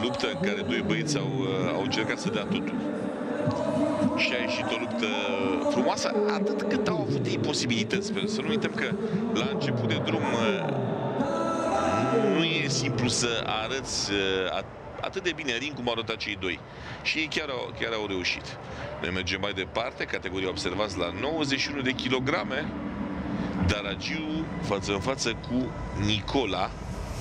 luptă în care doi băieți au încercat să dea totul. Și a ieșit o luptă frumoasă, atât cât au avut ei posibilități. Să nu uităm că la început de drum nu e simplu să arăți atât de bine ring cum au arătat cei doi. Și ei chiar au reușit. Noi mergem mai departe, categoria observați la 91 de kilograme. Daragiu față în față cu Nicola.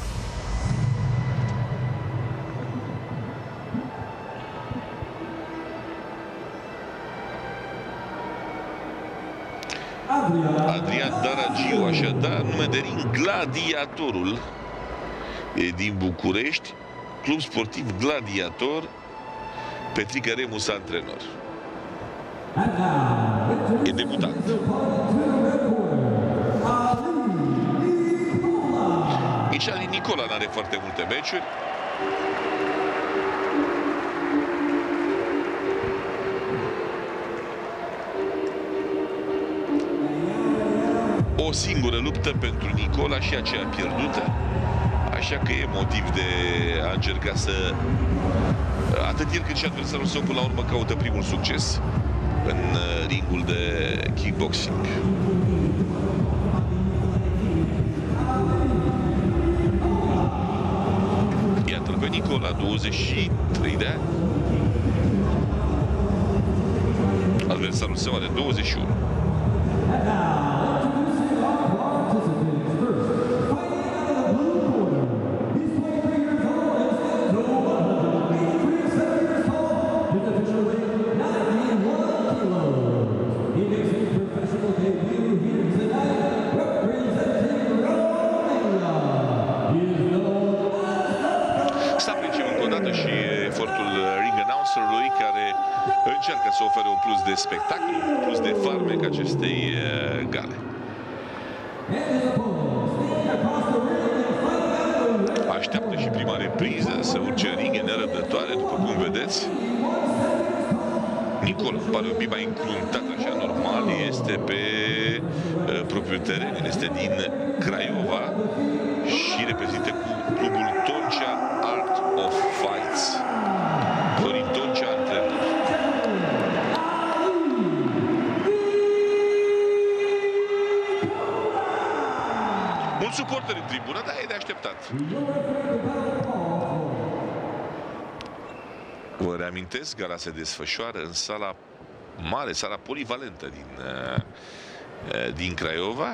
Adrian Daragiu, așadar, nume de ring Gladiatorul, e din București, club sportiv Gladiator, Petrică Remus antrenor. E debutant. Nici Ali Nicola n-are foarte multe meciuri. O singură luptă pentru Nicola și aceea pierdută. Așa că e motiv de a încerca să... Atât el cât și adversarul său până la urmă caută primul succes în ringul de kickboxing. Iată-l pe Nicola, 23 de ani. Adversarul său are 21. Încearcă să ofere un plus de spectacol, un plus de farmec acestei gale. Așteaptă și prima repriză să urce în ring, e nerăbdătoare, după cum vedeți. Nicola pare un pic mai încruntat, așa, normal, este pe propriul teren, este din Craiova și reprezintă clubul Toncea Art of Fights. Florin Toncea, antrenor. Un suporter în tribună, dar e de așteptat. Vă reamintesc, gala se desfășoară în sala mare, sala polivalentă din Craiova.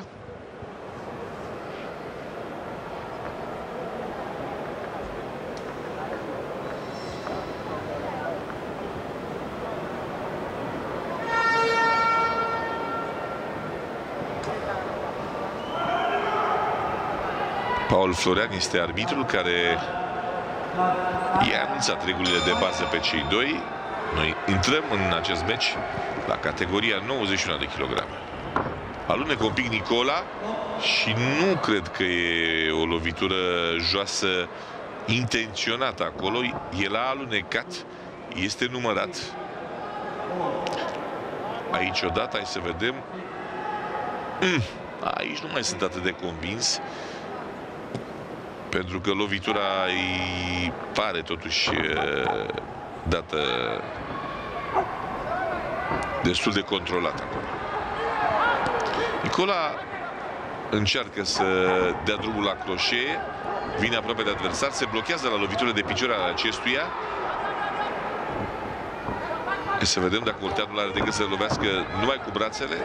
Paul Florean este arbitrul care i-a anunțat regulile de bază pe cei doi. Noi intrăm în acest meci la categoria 91 de kilograme. Alunecă un pic Nicola și nu cred că e o lovitură joasă intenționată acolo. El a alunecat, este numărat. Aici odată, hai să vedem. Aici nu mai sunt atât de convins, pentru că lovitura îi pare totuși dată destul de controlată acolo. Nicola încearcă să dea drumul la croșee, vine aproape de adversar, se blochează la lovitură de picioare al acestuia. Să vedem dacă Olteanu are decât să lovească numai cu brațele.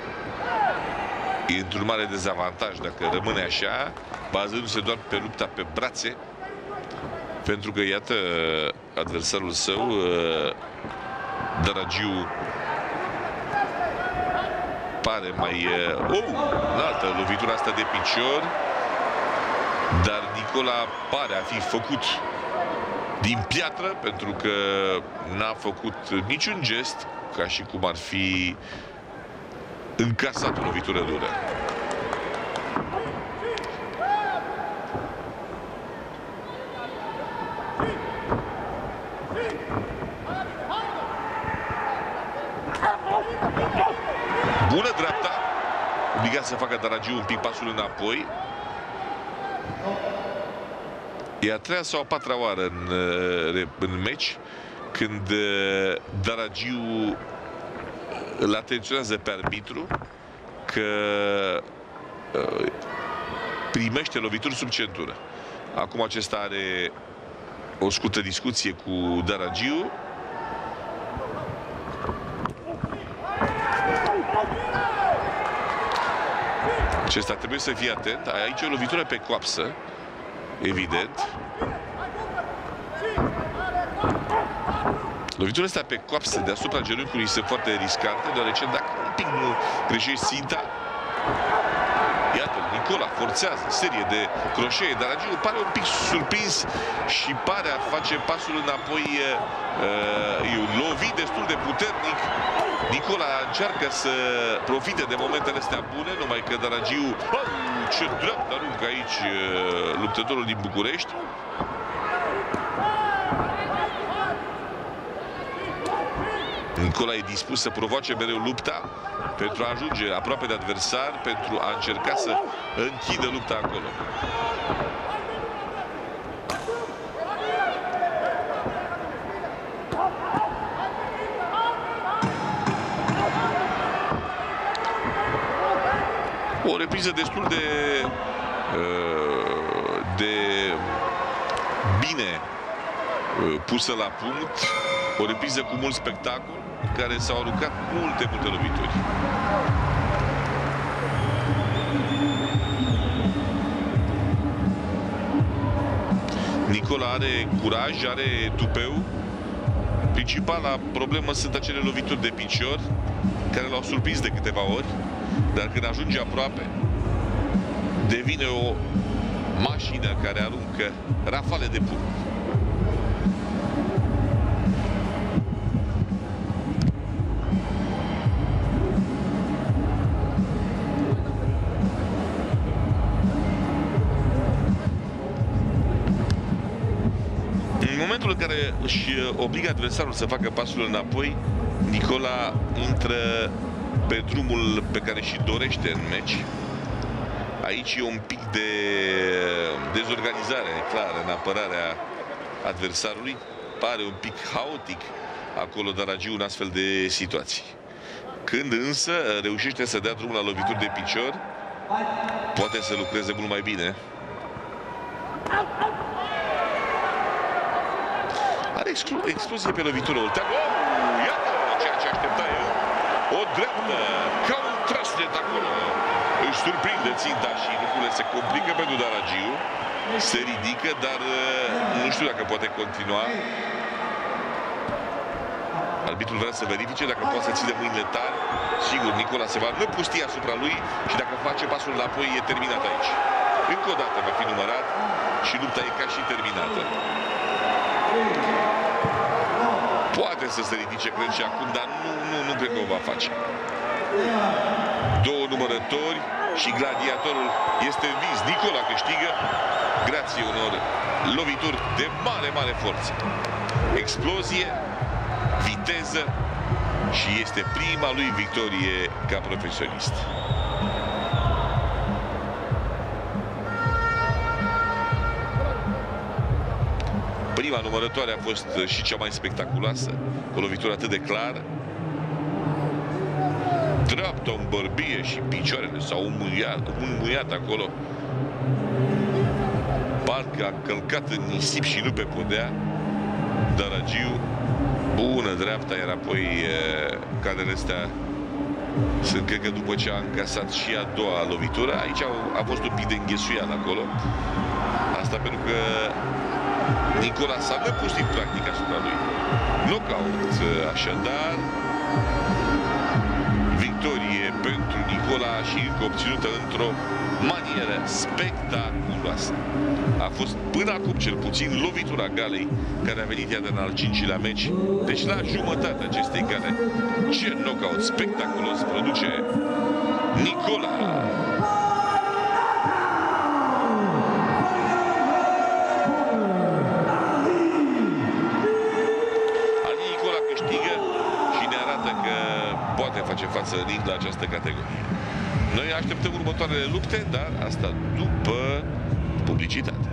E într-un mare dezavantaj dacă rămâne așa, bazându-se doar pe lupta pe brațe, pentru că, iată, adversarul său, Daragiu, pare mai... altă lovitura asta de picior, dar Nicola pare a fi făcut din piatră, pentru că n-a făcut niciun gest, ca și cum ar fi încasat o lovitură dură. Bună dreapta. Obligat să facă Daragiu un pic pasul înapoi. E a treia sau a patra oară în meci când Daragiu îl atenționează pe arbitru că primește lovituri sub centură. Acum acesta are o scurtă discuție cu Daragiu. Acesta trebuie să fie atent. Aici e o lovitură pe coapsă, evident. Lovitura asta pe coapsă deasupra genunchiului este foarte riscante, deoarece dacă un pic nu greșești ținta, iată, Nicola forțează serie de croșee, dar Daragiu pare un pic surprins și pare a face pasul înapoi. E un lovit destul de puternic. Nicola încearcă să profite de momentele astea bune, numai că Daragiu, ce dreaptă aruncă aici luptătorul din București. Nicola e dispus să provoace mereu lupta pentru a ajunge aproape de adversar, pentru a încerca să închidă lupta acolo. O repriză destul de bine pusă la punct, o repriză cu mult spectacol, care s-au aruncat multe lovituri. Nicola are curaj, are tupeu. Principala problemă sunt acele lovituri de picior, care l-au surprins de câteva ori, dar când ajunge aproape, devine o mașină care aruncă rafale de pumn. În momentul în care își obligă adversarul să facă pasul înapoi, Nicola intră pe drumul pe care și dorește în meci. Aici e un pic de dezorganizare, clar, în apărarea adversarului. Pare un pic haotic acolo Daragiu în astfel de situații. Când însă reușește să dea drumul la lovituri de picior, poate să lucreze mult mai bine. Are explozie pe lovitură Olteanu. Iată ceea ce aștepta eu. O dreaptă, ca un trăsnet acolo. Își surprinde ținta și lucrurile se complică pentru Daragiu. Se ridică, dar nu știu dacă poate continua. Arbitrul vrea să verifice dacă poate să ține mâinile tari. Sigur, Nicola se va năpusti asupra lui și dacă face pasul înapoi, e terminat aici. Încă o dată va fi numărat și lupta e ca și terminată. Poate să se ridice, cred, și acum, dar nu cred că o va face. Două numărători și gladiatorul este învins. Nicola câștigă grație unor lovituri de mare forță. Explozie, viteză și este prima lui victorie ca profesionist. Prima numărătoare a fost și cea mai spectaculoasă, o lovitură atât de clară. Dreapta în bărbie și picioarele s-au înmuiat acolo. Parcă a călcat în nisip și nu pe podea. Daragiu, bună dreapta, iar apoi cadrele astea sunt, cred că după ce a încasat și a doua lovitură. Aici a fost un pic de înghesuială acolo. Asta pentru că Nicola s-a năpustit practic asupra lui. Knockout, așadar. Victorie pentru Nicola și încă obținută într-o manieră spectaculoasă. A fost până acum cel puțin lovitura galei care a venit iată în al 5-lea meci. Deci la jumătatea acestei gale. Ce knockout spectaculos produce Nicola. Poate face față ring la această categorie. Noi așteptăm următoarele lupte, dar asta după publicitate.